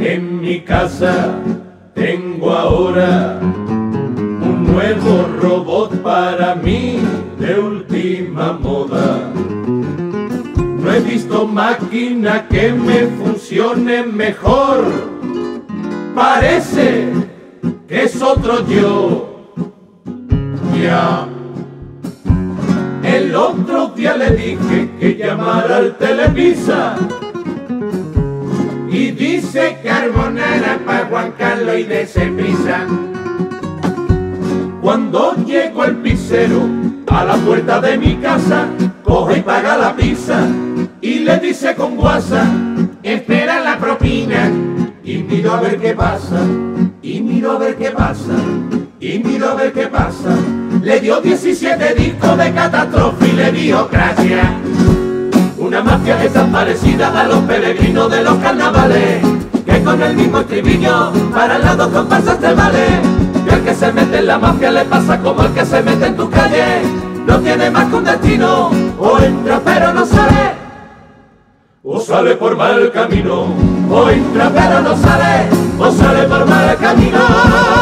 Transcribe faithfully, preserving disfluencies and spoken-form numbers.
En mi casa tengo ahora un nuevo robot para mí de última moda. No he visto máquina que me funcione mejor. Parece que es otro yo. Ya. El otro día le dije que llamara al Televisa y dice carbonara pa' Juan Carlos y dese prisa. Cuando llego el pizzero a la puerta de mi casa, coge y paga la pizza y le dice con guasa: espera la propina. Y miro a ver qué pasa, y miro a ver qué pasa, y miro a ver qué pasa. Le dio diecisiete discos de Catástrofe y le dijo gracias. Una mafia desaparecida a los peregrinos de los carnavales, que con el mismo estribillo para las dos comparsas te vale. Y al que se mete en la mafia le pasa como al que se mete en tu calle. No tiene más que un destino, o entra pero no sale, o sale por mal camino. O entra pero no sale, o sale por mal camino.